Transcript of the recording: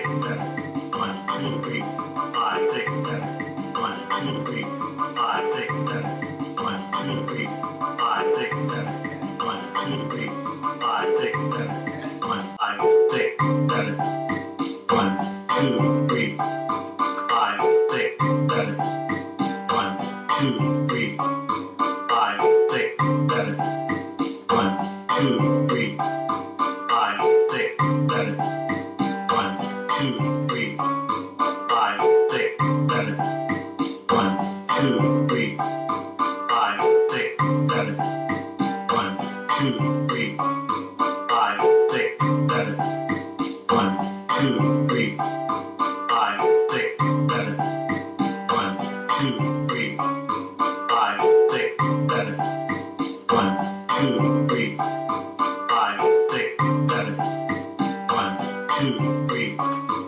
seven. 1, 2, 3, 5, 6, 7. 1, 2, 3, 5, 6, 7. 1, 2, 3, 5, 6, 7. 1, 2, 3, 5, 6, 7. 1, 5, 6, 7. 1, 2, 3, 5, 6, 7. 1, 2, 3, 5, 6, 7. 1, 2, 3, 5, 6, 7. 1, 2, 3, 5, 6, 7. 1, 2, 3, 5, 6, 7. 1, 2, 3, 5, 6, 7. 1, 2, 3, 5, 6, 7. 1, 2, 3, 5, 6, 7. 1, 2, 3, 5, 6, 7. 1, 2, 3,